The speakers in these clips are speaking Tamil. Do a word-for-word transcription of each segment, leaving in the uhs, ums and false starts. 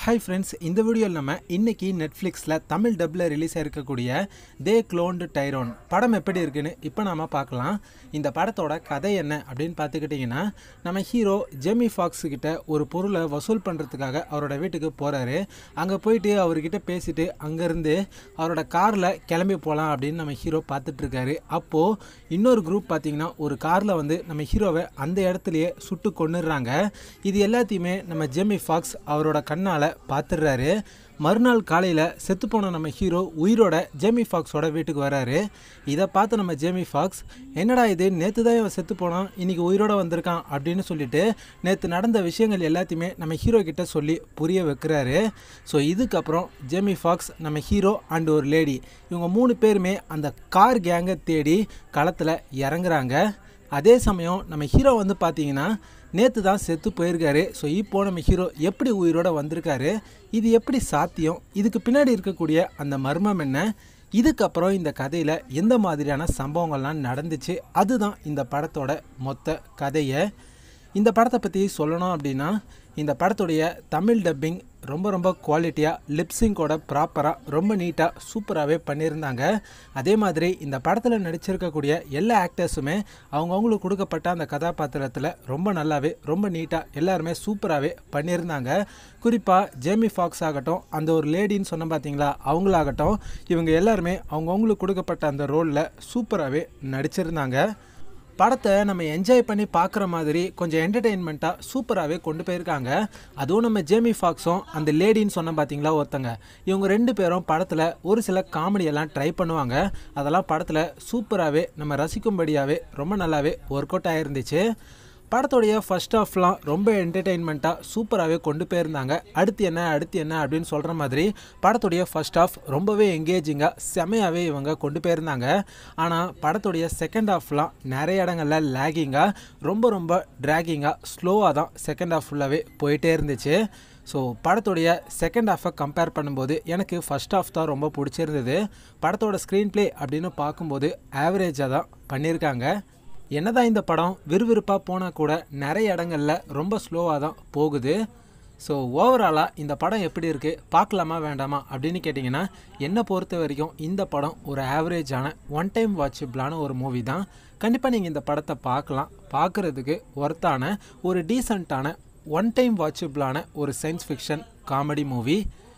Hi friends, இந்த வீடியோல நம்ம இன்னைக்கு Netflixல தமிழ் டப்ல ரிலீஸ் ஆயிருக்கக்கூடிய They Cloned Tyrone படம் எப்படி இருக்குன்னு இப்போ நாம பார்க்கலாம். இந்த படத்தோட கதை என்ன அப்படினு பாத்துக்கிட்டீங்கன்னா, நம்ம ஹீரோ ஜெமி ஃபாக்ஸ் கிட்ட ஒரு பொருளை வசூல் பண்றதுக்காக அவரோட வீட்டுக்கு போறாரு. அங்க போயிட்டு அவர்கிட்ட பேசிட்டு அங்க இருந்து அவரோட கார்ல கிளம்பி போலாம் அப்படினு நம்ம ஹீரோ பார்த்துட்டு இருக்காரு. அப்போ இன்னொரு குரூப் பாத்தீங்கன்னா ஒரு கார்ல வந்து நம்ம ஹீரோவை அந்த இடத்துலயே சுட்டு கொன்னுறாங்க. இது எல்லாத்தையுமே நம்ம ஜெமி ஃபாக்ஸ் அவரோட கண்ணால பாத்துறாரு. மறுநாள் காலையில செத்து போன நம்ம ஹீரோ உயிரோட ஜேமி ஃபாக்ஸோட வீட்டுக்கு வராரு. இதை பார்த்து நம்ம ஜேமி ஃபாக்ஸ், என்னடா இது, நேற்று தான் இவன் செத்து போனான், இன்னைக்கு உயிரோட வந்திருக்கான் அப்படின்னு சொல்லிட்டு நேற்று நடந்த விஷயங்கள் எல்லாத்தையுமே நம்ம ஹீரோ கிட்ட சொல்லி புரிய வைக்கிறாரு. ஸோ இதுக்கப்புறம் ஜேமி ஃபாக்ஸ், நம்ம ஹீரோ அண்ட் ஒரு லேடி, இவங்க மூணு பேருமே அந்த கார் கேங்கை தேடி களத்தில் இறங்குறாங்க. அதே சமயம் நம்ம ஹீரோ வந்து பார்த்தீங்கன்னா நேற்று தான் செத்து போயிருக்காரு. ஸோ இப்போது நம்ம ஹீரோ எப்படி உயிரோட வந்திருக்காரு, இது எப்படி சாத்தியம், இதுக்கு பின்னாடி இருக்கக்கூடிய அந்த மர்மம் என்ன, இதுக்கப்புறம் இந்த கதையில் எந்த மாதிரியான சம்பவங்கள்லாம் நடந்துச்சு, அதுதான் இந்த படத்தோட மொத்த கதையை. இந்த படத்தை பற்றி சொல்லணும் அப்படின்னா, இந்த படத்துடைய தமிழ் டப்பிங் ரொம்ப ரொம்ப குவாலிட்டியாக, லிப்ஸிங்கோட ப்ராப்பராக ரொம்ப நீட்டாக சூப்பராகவே பண்ணியிருந்தாங்க. அதே மாதிரி இந்த படத்தில் நடிச்சிருக்கக்கூடிய எல்லா ஆக்டர்ஸுமே அவங்கவுங்களுக்கு கொடுக்கப்பட்ட அந்த கதாபாத்திரத்தில் ரொம்ப நல்லாவே ரொம்ப நீட்டாக எல்லாருமே சூப்பராகவே பண்ணியிருந்தாங்க. குறிப்பாக ஜேமி ஃபாக்ஸ் ஆகட்டும், அந்த ஒரு லேடின்னு சொன்ன பார்த்தீங்களா, அவங்களாகட்டும், இவங்க எல்லாருமே அவங்கவுங்களுக்கு கொடுக்கப்பட்ட அந்த ரோலில் சூப்பராகவே நடிச்சிருந்தாங்க. படத்தை நம்ம என்ஜாய் பண்ணி பார்க்குற மாதிரி கொஞ்சம் என்டர்டெயின்மெண்ட்டாக சூப்பராகவே கொண்டு போயிருக்காங்க. அதுவும் நம்ம ஜேமி ஃபாக்ஸும் அந்த லேடின்னு சொன்ன பார்த்தீங்களா ஒருத்தங்க, இவங்க ரெண்டு பேரும் படத்தில் ஒரு சில காமெடியெல்லாம் ட்ரை பண்ணுவாங்க. அதெல்லாம் படத்தில் சூப்பராகவே நம்ம ரசிக்கும்படியாகவே ரொம்ப நல்லாவே ஒர்க் அவுட் ஆகிருந்துச்சு. படத்தோடைய ஃபர்ஸ்ட் ஹாஃப்லாம் ரொம்ப என்டர்டெயின்மெண்ட்டாக சூப்பராகவே கொண்டு போயிருந்தாங்க. அடுத்து என்ன அடுத்து என்ன அப்படின்னு சொல்கிற மாதிரி படத்துடைய ஃபர்ஸ்ட் ஹாஃப் ரொம்பவே எங்கேஜிங்காக செமையாகவே இவங்க கொண்டு போயிருந்தாங்க. ஆனால் படத்துடைய செகண்ட் ஹாஃப்லாம் நிறைய இடங்களில் லேகிங்காக ரொம்ப ரொம்ப ட்ராகிங்காக ஸ்லோவாக தான் செகண்ட் ஹாஃப் ஃபுல்லாகவே போயிட்டே இருந்துச்சு. ஸோ படத்துடைய செகண்ட் ஹாஃபை கம்பேர் பண்ணும்போது எனக்கு ஃபர்ஸ்ட் ஹாஃப் தான் ரொம்ப பிடிச்சிருந்தது. படத்தோட ஸ்க்ரீன் ப்ளே அப்படின்னு பார்க்கும்போது ஆவரேஜாக தான் பண்ணியிருக்காங்க. என்னதான் இந்த படம் விறுவிறுப்பாக போனால் கூட நிறைய இடங்களில் ரொம்ப ஸ்லோவாக தான் போகுது. ஸோ ஓவராலாக இந்த படம் எப்படி இருக்குது, பார்க்கலாமா வேண்டாமா அப்படின்னு கேட்டிங்கன்னா, என்னை பொறுத்த வரைக்கும் இந்த படம் ஒரு ஆவரேஜான ஒன் டைம் வாட்சபிளான ஒரு மூவி தான். கண்டிப்பாக நீங்கள் இந்த படத்தை பார்க்கலாம். பார்க்குறதுக்கு ஒர்த்தான ஒரு டீசெண்டான ஒன் டைம் வாட்சபிளான ஒரு science fiction comedy movie.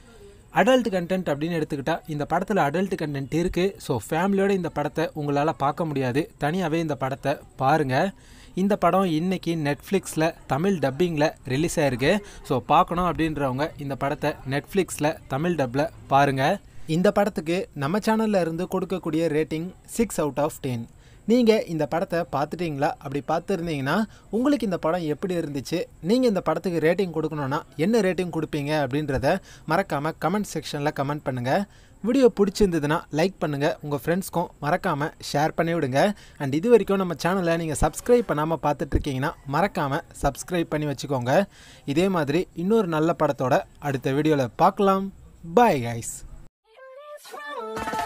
Adult content அப்படின்னு எடுத்துக்கிட்டால் இந்த படத்தில் அடல்ட் கண்டென்ட் இருக்குது. ஸோ ஃபேமிலியோடு இந்த படத்தை உங்களால் பார்க்க முடியாது, தனியாகவே இந்த படத்தை பாருங்கள். இந்த படம் இன்றைக்கி நெட்ஃப்ளிக்ஸில் தமிழ் டப்பிங்கில் ரிலீஸ் ஆகிருக்கு. ஸோ பார்க்கணும் அப்படின்றவங்க இந்த படத்தை நெட்ஃப்ளிக்ஸில் தமிழ் டப்பில் பாருங்கள். இந்த படத்துக்கு நம்ம சேனலில் இருந்து கொடுக்கக்கூடிய rating six out of ten. நீங்கள் இந்த படத்தை பார்த்துட்டிங்களா? அப்படி பார்த்துருந்தீங்கன்னா உங்களுக்கு இந்த படம் எப்படி இருந்துச்சு, நீங்கள் இந்த படத்துக்கு ரேட்டிங் கொடுக்கணுன்னா என்ன ரேட்டிங் கொடுப்பீங்க அப்படின்றத மறக்காமல் கமெண்ட் செக்ஷனில் கமெண்ட் பண்ணுங்கள். வீடியோ பிடிச்சிருந்ததுன்னா லைக் பண்ணுங்கள், உங்கள் ஃப்ரெண்ட்ஸ்க்கும் மறக்காமல் ஷேர் பண்ணி விடுங்க. அண்ட் இது வரைக்கும் நம்ம சேனலை நீங்கள் சப்ஸ்கிரைப் பண்ணாமல் பார்த்துட்ருக்கீங்கன்னா மறக்காமல் சப்ஸ்கிரைப் பண்ணி வச்சுக்கோங்க. இதே மாதிரி இன்னொரு நல்ல படத்தோட அடுத்த வீடியோவில் பார்க்கலாம். Bye guys.